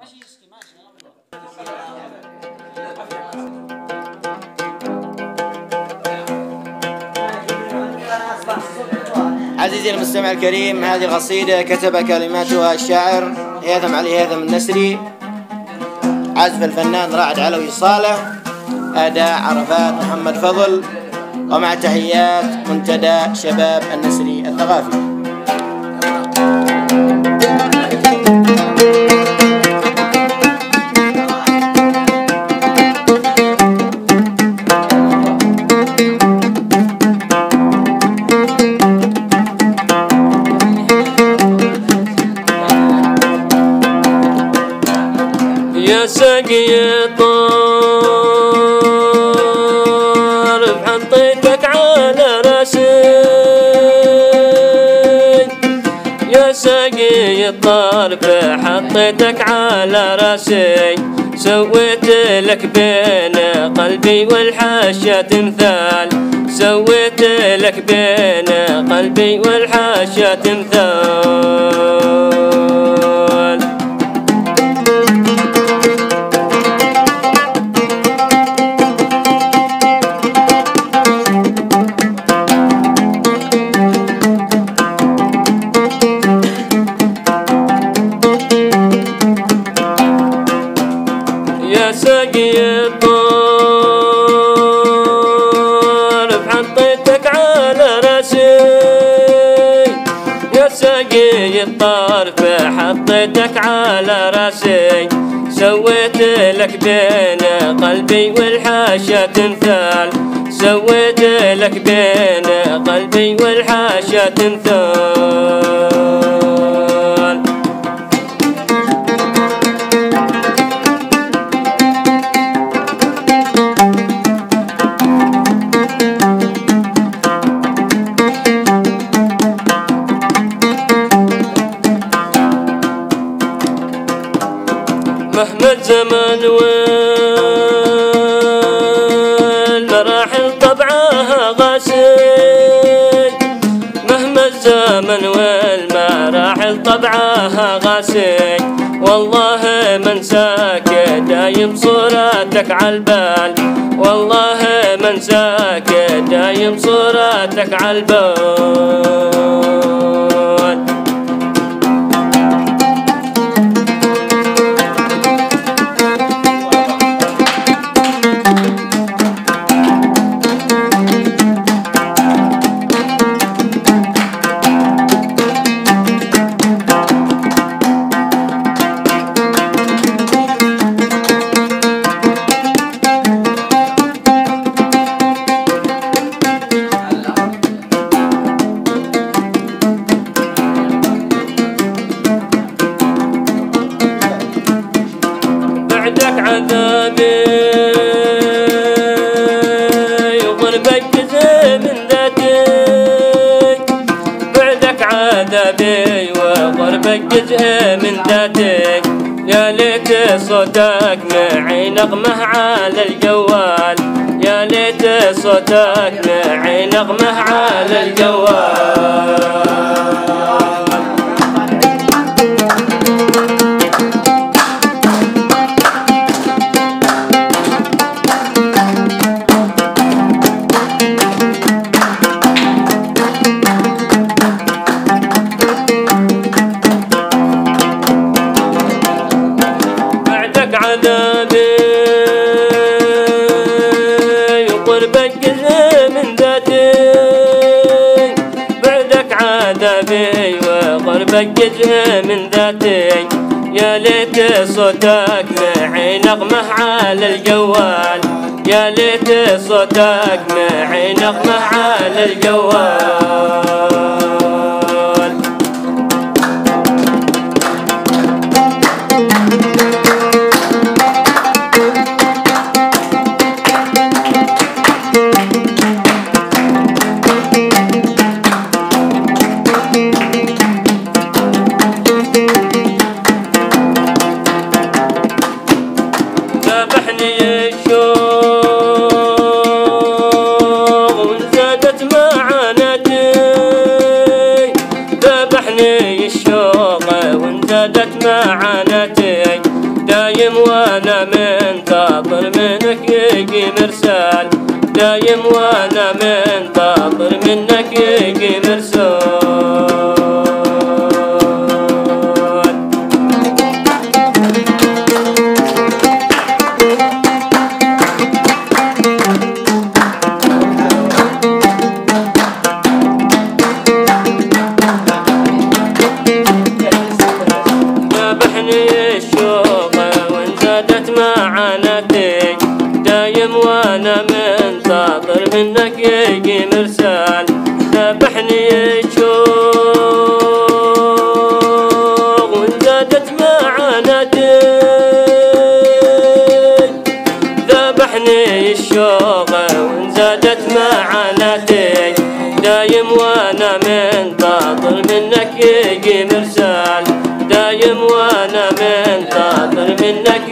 عزيزي المستمع الكريم، هذه القصيدة كتب كلماتها الشاعر هيثم علي هيثم النسري، عزف الفنان رائد علوي صالح، أداء عرفات محمد فضل، ومع تحيات منتدى شباب النسري الثقافي. يا ساقي الطرب حطيتك على راسي، يا ساقي الطرب حطيتك على راسي، سويت لك بين قلبي والحاشا تمثال، سويت لك بين قلبي والحاشا تمثال. يا ساقي الطرب حطيتك على راسي، يا ساقي الطرب حطيتك على راسي، سويت لك بين قلبي والحاشا تمثال، سويت لك بين قلبي والحاشا تمثال. مهما الزمن والمراحل طبعها قاسي، مهما الزمن والمراحل طبعها قاسي، والله منساك دايم صورتك عالبال، والله منساك دايم صورتك عالبال. بعدك عذابي وغربك جزء من ذاتي، بعدك عذابي وغربك جزء من ذاتي، يا ليت صوتك معي نغمة على الجوال، يا ليت صوتك معي نغمة على الجوال. عذابي وقربك جزء من ذاتي، بعدك عذابي وقربك جزء من ذاتي، يا ليت صوتك معي نغمة على الجوال، يا ليت صوتك معي نغمة على الجوال. ذبحني الشوق وانزادت معاناتي، ذبحني الشوق وانزادت معاناتي، دايم وانا منتظر منك يجي مرسال، دايم وانا منتظر منك يجي مرسال. ذبحني الشوق وان زادت معاناتي، دايم وانا منتظر منك يجي مرسال. ذبحني الشوق وان زادت معاناتي، ذبحني الشوق وان زادت معاناتي، دايم وانا منتظر منك يجي مرسال، دايم وانا منتظر منك